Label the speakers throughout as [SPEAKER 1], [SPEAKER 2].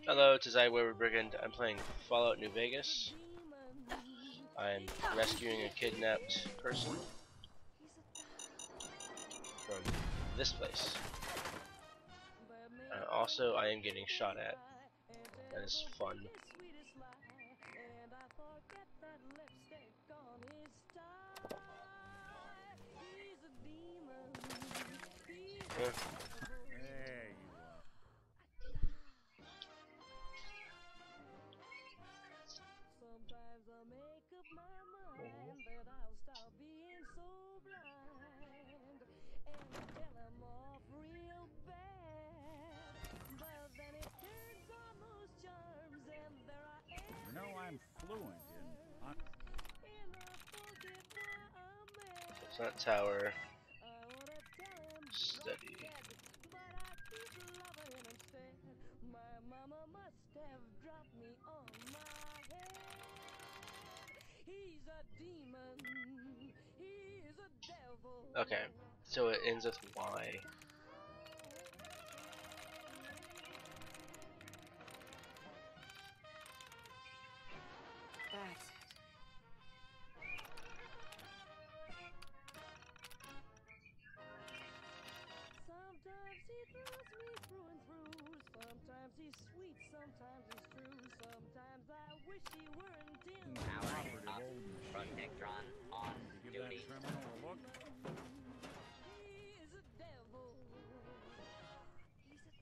[SPEAKER 1] Hello, it is I, Wayward Brigand. I'm playing Fallout New Vegas. I'm rescuing a kidnapped person from this place. Also, I am getting shot at. That is fun. Yeah.
[SPEAKER 2] You know I'm fluent in...
[SPEAKER 1] It's not tower. Steady. Okay, so it ends with Y.
[SPEAKER 3] That's it.
[SPEAKER 4] Sometimes he throws me through and through. Sometimes he's sweet, sometimes he's true. Sometimes I wish he weren't in.
[SPEAKER 2] Operative
[SPEAKER 5] Powering up.
[SPEAKER 2] old machine.
[SPEAKER 5] Front Nectron on
[SPEAKER 2] To give that
[SPEAKER 5] duty.
[SPEAKER 2] terminal a look.
[SPEAKER 4] He is a devil. He's a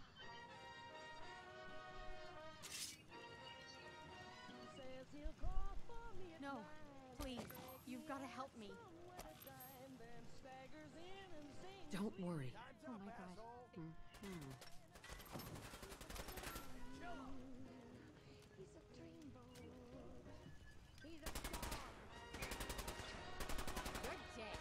[SPEAKER 4] He says he'll call for me at
[SPEAKER 3] No,
[SPEAKER 4] 9.
[SPEAKER 3] please, you've got to help me.
[SPEAKER 4] Somewhere to dine, then staggers in and sings.
[SPEAKER 3] Don't worry. Oh my God.
[SPEAKER 4] He's a dreamboat. He's a dog.
[SPEAKER 3] Good day.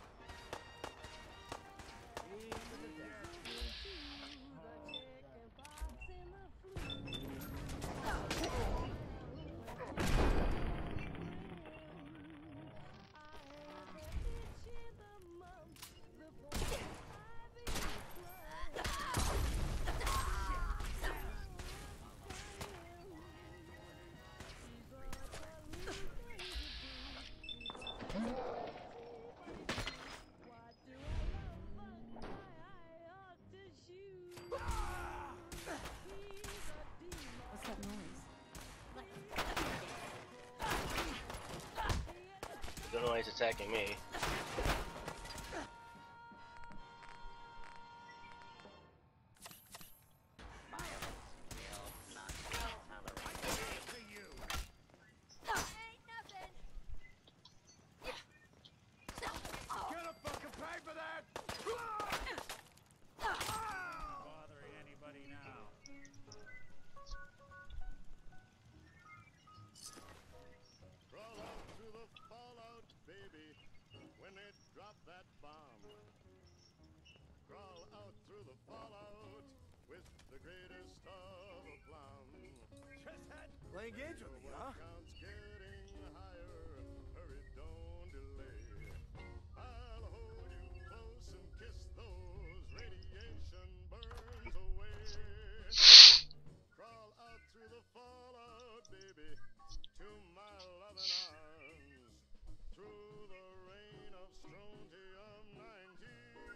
[SPEAKER 3] What's that noise?
[SPEAKER 1] Don't know why he's attacking me.
[SPEAKER 2] Get a fucking pay for that! Bothering anybody now?
[SPEAKER 6] Crawl out to the fallout, baby, when they drop that bomb. Crawl out through the fallout with the greatest of aplomb.
[SPEAKER 2] Just that. Playing games with me, huh?
[SPEAKER 6] Count's getting higher, hurry, don't delay. I'll hold you close and kiss those radiation burns away. Crawl out through the fallout, baby, to my loving arms, through the rain of strontium-90.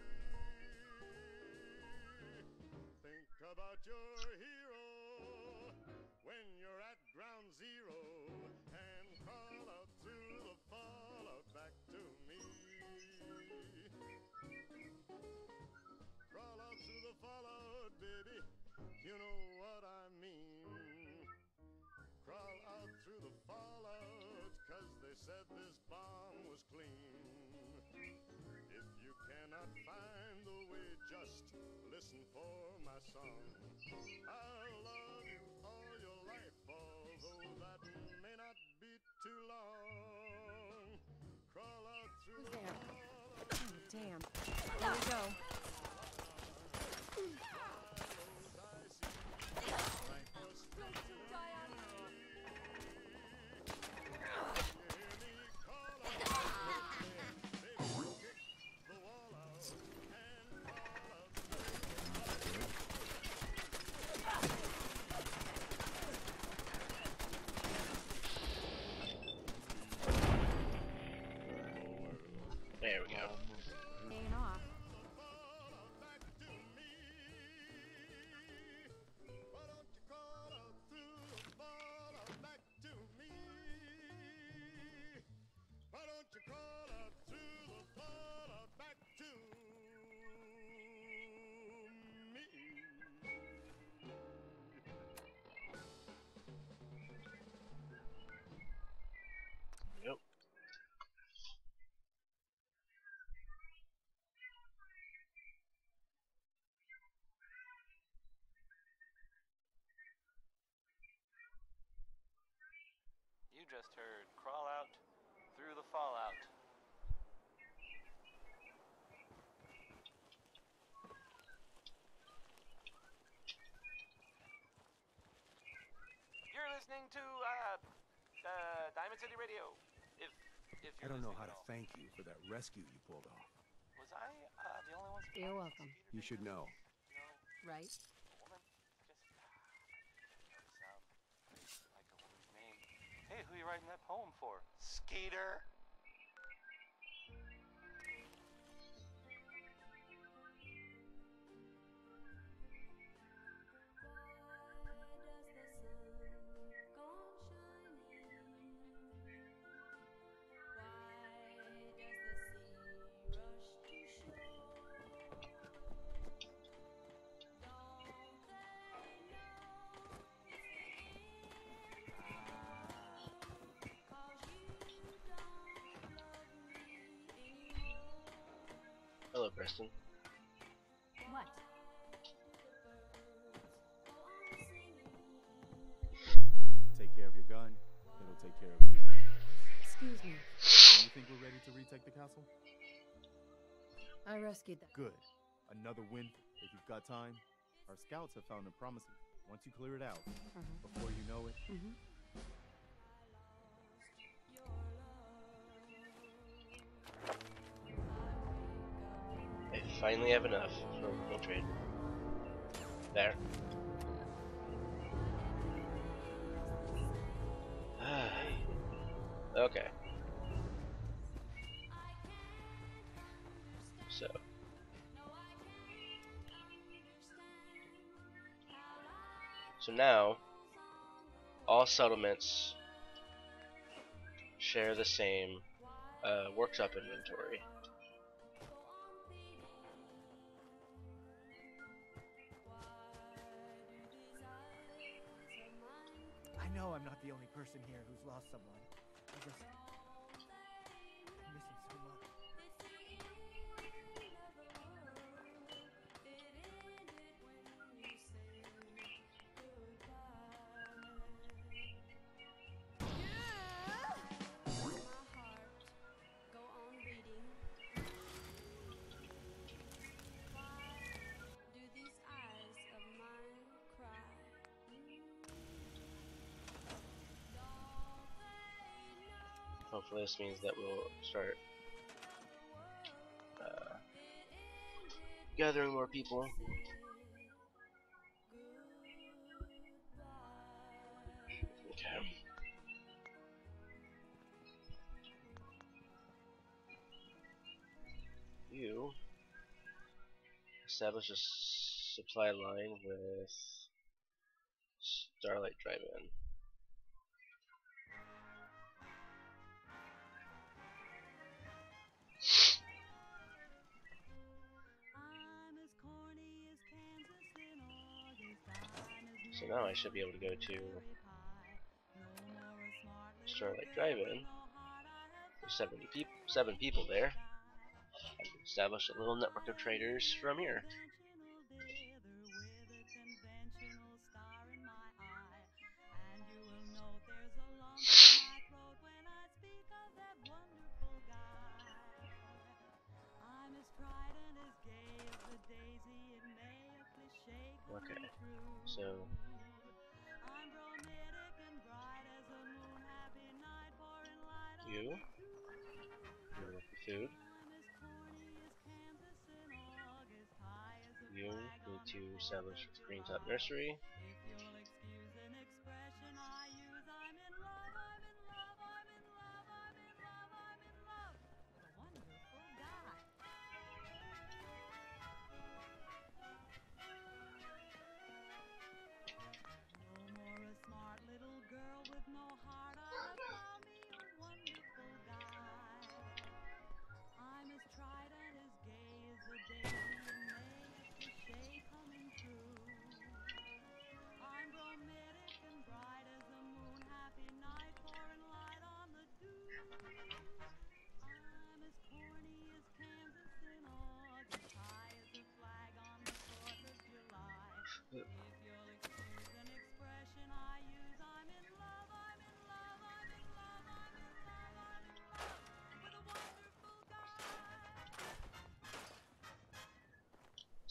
[SPEAKER 6] Think about your hero when you're at ground zero, and crawl out through the fallout back to me. Crawl out through the fallout, baby, you know what I mean. Crawl out through the fallout, 'cause they said this bomb was clean. If you cannot find the way, just listen for my song. I'll love you all your life, although that may not be too long. Crawl out through
[SPEAKER 3] Who's
[SPEAKER 6] the
[SPEAKER 3] there?
[SPEAKER 6] fallout,
[SPEAKER 3] Oh, damn. Here we go.
[SPEAKER 1] There we go.
[SPEAKER 3] Paying off.
[SPEAKER 1] Yep.
[SPEAKER 5] You just heard Crawl Out Through the Fallout. You're listening to Diamond City Radio. If
[SPEAKER 2] I
[SPEAKER 5] you're
[SPEAKER 2] don't know
[SPEAKER 5] listening
[SPEAKER 2] how
[SPEAKER 5] at
[SPEAKER 2] to
[SPEAKER 5] all.
[SPEAKER 2] thank you for that rescue you pulled off.
[SPEAKER 5] Was I the only one surprised?
[SPEAKER 3] You're welcome.
[SPEAKER 2] You should know.
[SPEAKER 5] You know,
[SPEAKER 3] Right?
[SPEAKER 5] a woman just does sound like a woman's name. Hey, who you writing that poem for? Skeeter.
[SPEAKER 1] Hello, Preston.
[SPEAKER 3] What?
[SPEAKER 2] Take care of your gun, it'll take care of you.
[SPEAKER 3] Excuse me.
[SPEAKER 2] Do you think we're ready to retake the castle?
[SPEAKER 3] I rescued them.
[SPEAKER 2] Good. Another win if you've got time. Our scouts have found a promising. Once you clear it out, before you know it,
[SPEAKER 1] I finally have enough for a full trade. There. Okay. So now, all settlements share the same workshop inventory.
[SPEAKER 7] I know I'm not the only person here who's lost someone. I just miss him so much.
[SPEAKER 1] Hopefully this means that we'll start gathering more people. Okay. You establish a supply line with Starlight Drive-In. So now I should be able to go to Starlight Drive-In. There's 7 people there. I can establish a little network of traders from here. Okay, so you work for food. You need to establish Green Top Nursery.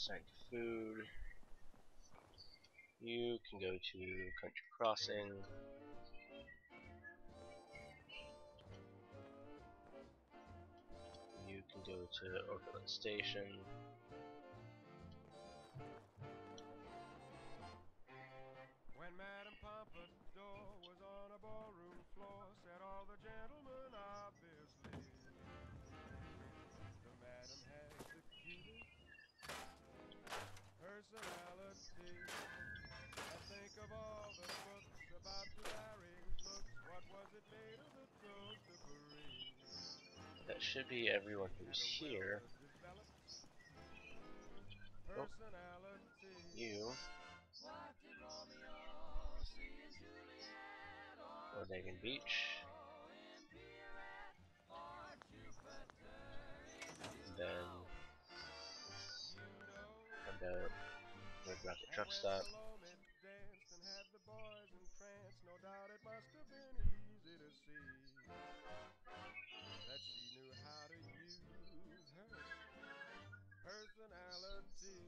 [SPEAKER 1] Assign food. You can go to Country Crossing. You can go to Overland Station.
[SPEAKER 6] When Madame Pompadour was on a ballroom floor, said all the gentlemen obviously, the madam has the cutest personality. I think of all the books about Larry's looks. What was it made of the toast of Paris?
[SPEAKER 1] That should be everyone who's here. Oh, you. Oregon Beach. And then about Red Rocket Truck Stop.
[SPEAKER 6] No doubt it must have been easy to see that she knew how to use her personality.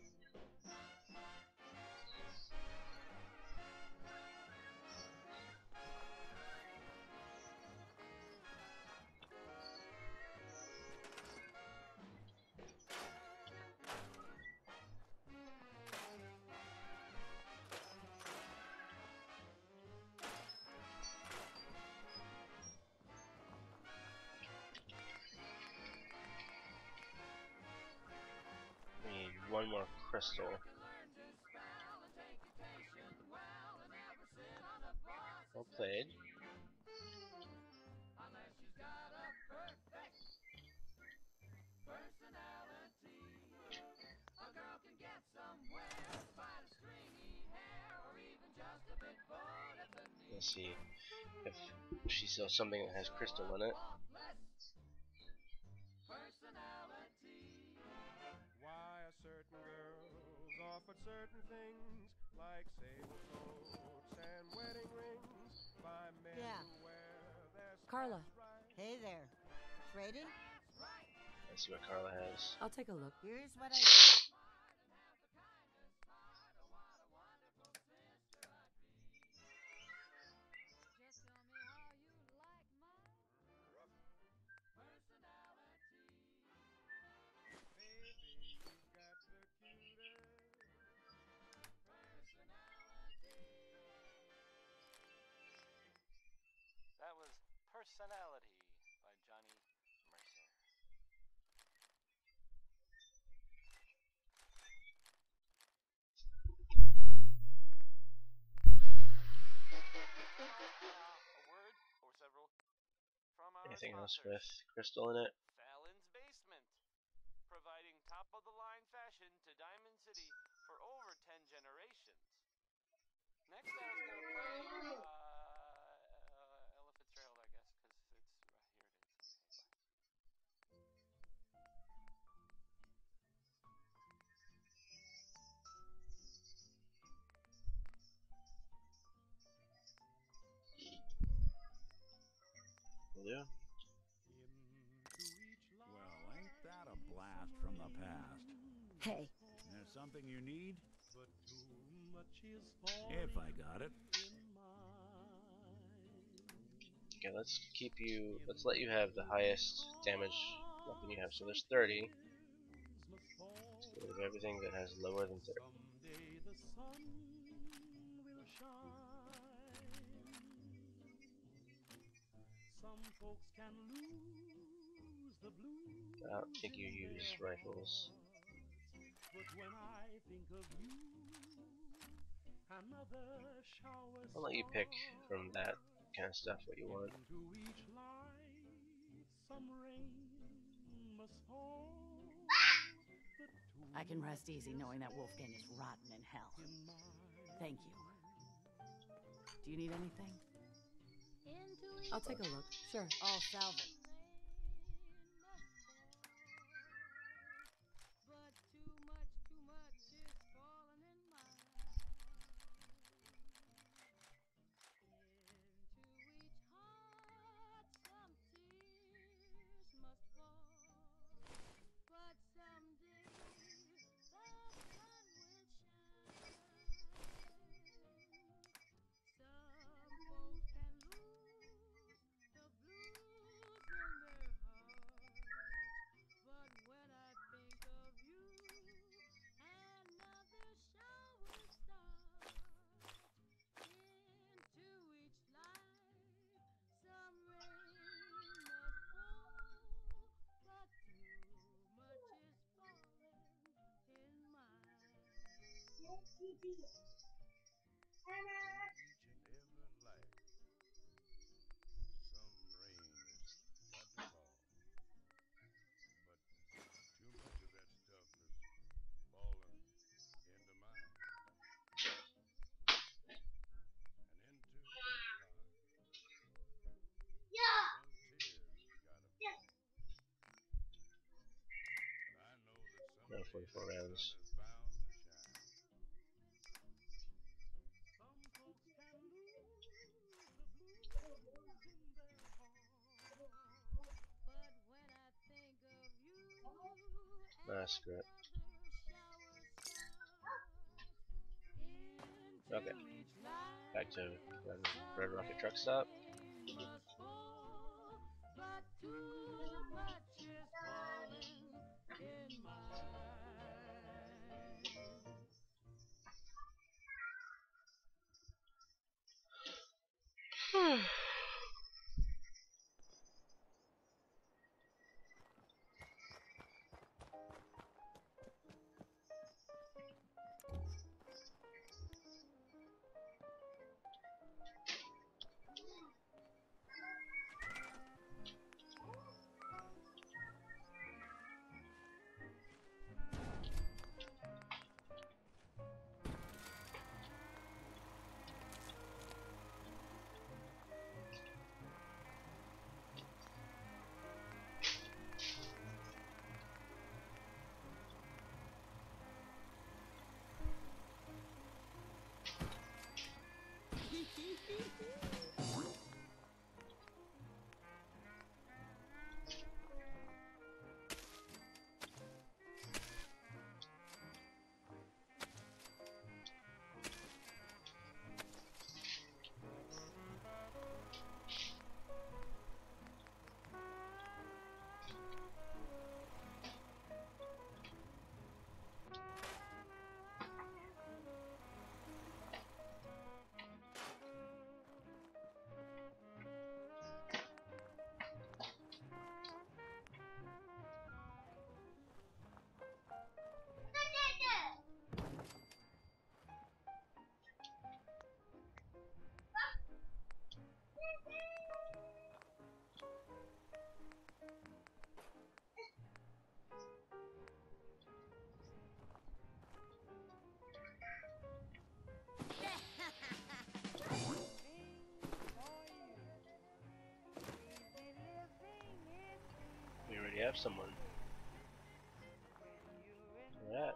[SPEAKER 1] We need one more crystal. Well played. Let's see if she sells something that has crystal in it.
[SPEAKER 6] Why are certain girls offered certain things like sable coats and wedding rings by men who wear their
[SPEAKER 3] Carla.
[SPEAKER 6] spats right?
[SPEAKER 8] Hey there. Trading?
[SPEAKER 1] Let's see what Carla has.
[SPEAKER 3] I'll take a look.
[SPEAKER 8] Here's what I...
[SPEAKER 5] That was Personality by Johnny Mercer. A word or several from our
[SPEAKER 1] Anything else
[SPEAKER 5] sponsors.
[SPEAKER 1] with crystal in it?
[SPEAKER 5] Fallon's Basement, providing top-of-the-line fashion to Diamond City for over 10 generations. Next, I was going to play Ella Fitzgerald, I guess, because it's here it is. Okay, bye.
[SPEAKER 1] Yeah.
[SPEAKER 9] Well, ain't that a blast from the past?
[SPEAKER 3] Hey.
[SPEAKER 9] There's something you need? If I got it.
[SPEAKER 1] Okay, let's keep you. Let's let you have the highest damage weapon you have. So there's 30. So we have everything that has lower than 30. I don't think you use rifles. I'll let you pick from that kind of stuff what you want.
[SPEAKER 10] I can rest easy knowing that Wolfgang is rotten in hell. Thank you. Do you need anything?
[SPEAKER 3] I'll take a look. Sure.
[SPEAKER 10] All salvage.
[SPEAKER 1] No, 44 rounds. Nah, screw it. Okay. Back to Red Rocket Truck Stop. We already have someone. Yeah.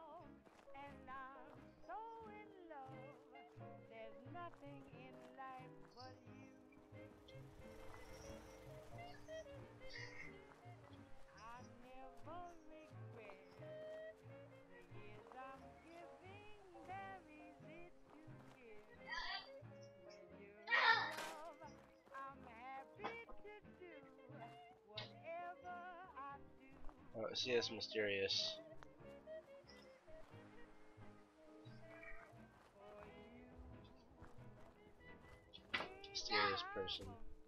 [SPEAKER 1] See, that's mysterious. Mysterious person.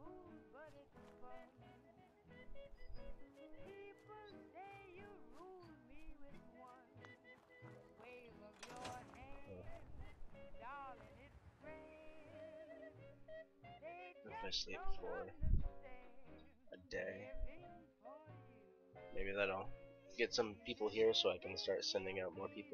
[SPEAKER 1] If I sleep for a day, maybe that'll get some people here so I can start sending out more people.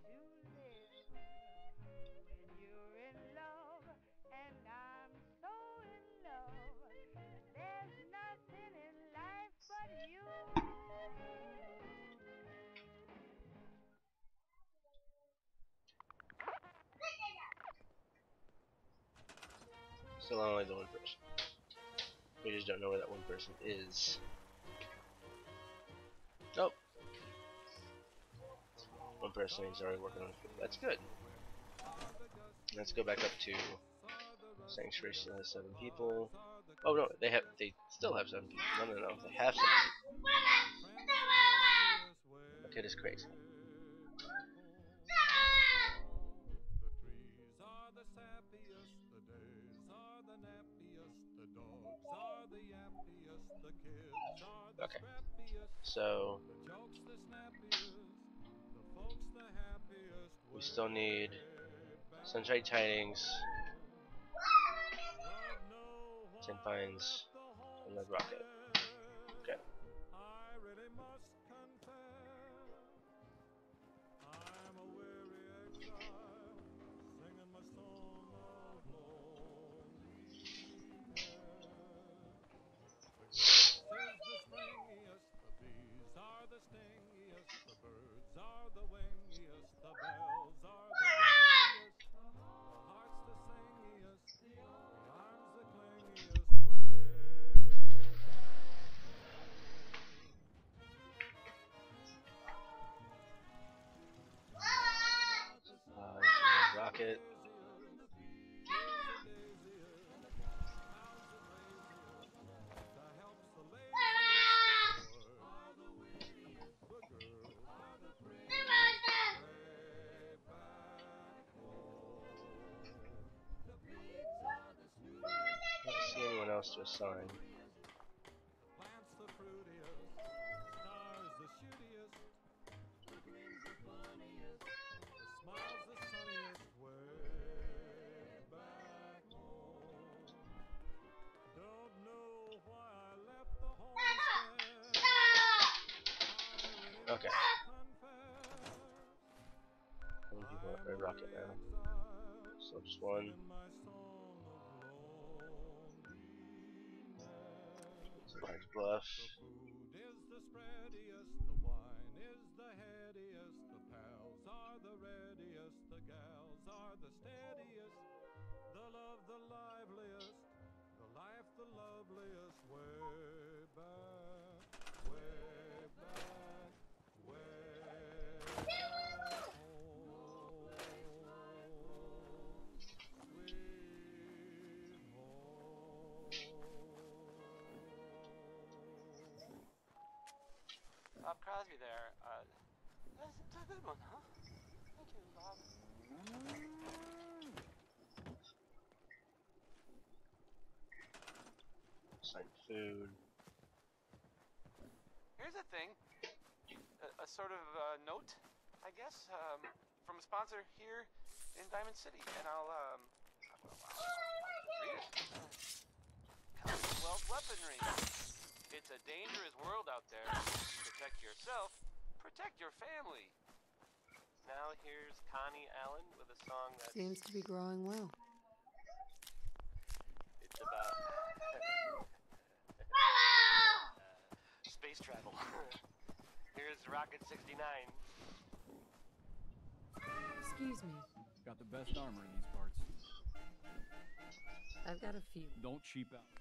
[SPEAKER 1] Still only the one person. We just don't know where that one person is. Nope. One person is already working on food. That's good. Let's go back up to Sanctuary. Still has 7 people. Oh no, they still have 7 people. No, they have 7 people. My kid is crazy. Okay. So we still need Sunshine Tidings. 10 finds. And the rocket. Okay.
[SPEAKER 6] I really must confess, I'm a weary exile, singing my song of loneliness. The grass is the springiest, the bees are the stingiest, the birds are the wingiest, the bells are the ringiest, the heart's the singiest, the arms the clingiest way.
[SPEAKER 1] Rocket. Let's see anyone else to assign.
[SPEAKER 6] Plants the fruitiest, stars the shootiest, the green's the funniest, the smile's the sunniest way back home. Don't know why I left the homestead.
[SPEAKER 1] Okay. How many people are at Rocket now? So just one. Large bluff.
[SPEAKER 6] The food is the spreadiest, the wine is the headiest, the pals are the readiest, the gals are the steadiest, the love the liveliest, the life the loveliest, way back, way back, way back home, sweet
[SPEAKER 5] Bob Crosby there. That's a good one, huh? Thank you, Bob.
[SPEAKER 1] Sign food.
[SPEAKER 5] Here's a thing. A sort of note, I guess, from a sponsor here in Diamond City. And I'll read it. Commonwealth weaponry. It's a dangerous world out there. Protect yourself. Protect your family. Now here's Connie Allen with a song that
[SPEAKER 3] Seems to be growing well.
[SPEAKER 5] it's about space travel. Here's Rocket 69.
[SPEAKER 3] Excuse me.
[SPEAKER 11] Got the best armor in these parts.
[SPEAKER 3] I've got a few.
[SPEAKER 11] Don't cheap out.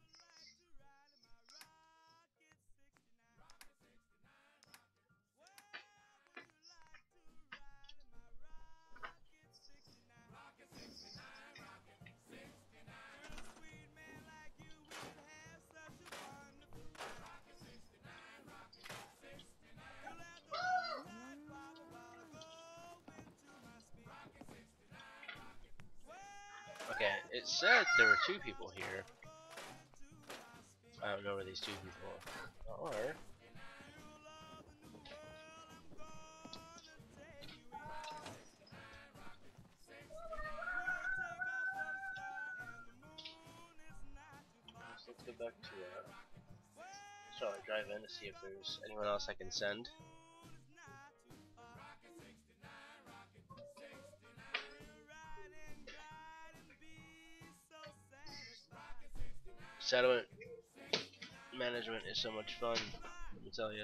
[SPEAKER 1] Okay, it said there were 2 people here. I don't know where these 2 people are. Let's go back to so I drive in to see if there's anyone else I can send. Settlement management is so much fun, let me tell you.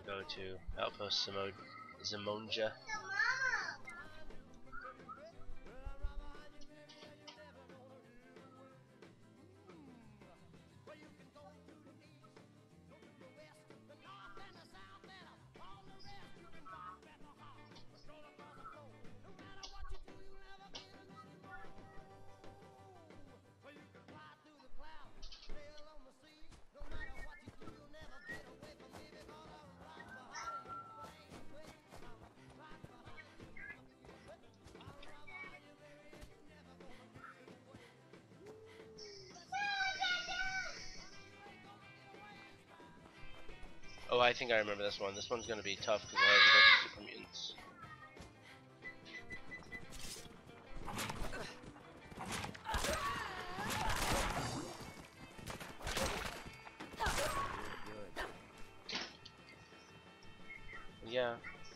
[SPEAKER 1] go to Outpost Zimonja. Oh, I think I remember this one. This one's gonna be tough because I have a bunch of super mutants. Yeah.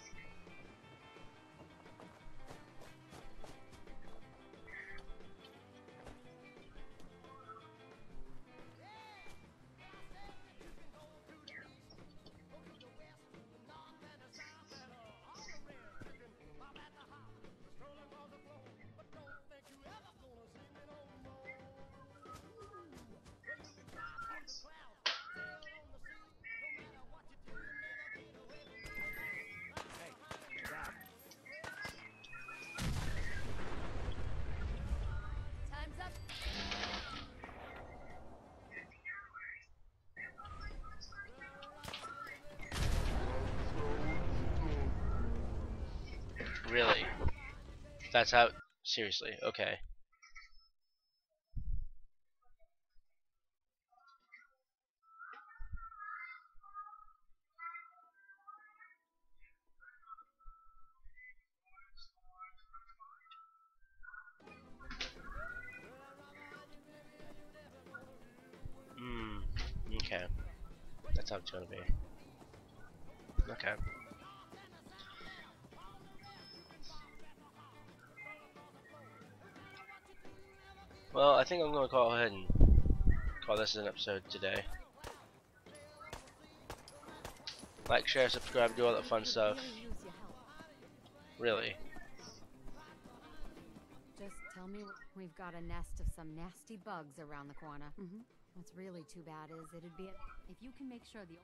[SPEAKER 4] Time's up.
[SPEAKER 1] Really? That's how. Seriously? Okay. Okay. That's how it's gonna be. Okay. Well, I think I'm gonna go ahead and call this an episode today. Like, share, subscribe, do all that fun stuff. Really.
[SPEAKER 3] Just tell me we've got a nest of some nasty bugs around the corner. What's really too bad is it'd be if you can make sure the.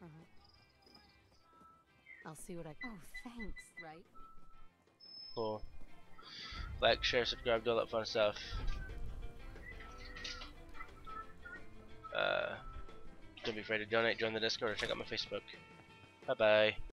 [SPEAKER 3] I'll see what I. Oh, thanks. Right.
[SPEAKER 1] Cool. Like, share, subscribe, do all that fun stuff. Don't be afraid to donate, join the Discord, or check out my Facebook. Bye bye.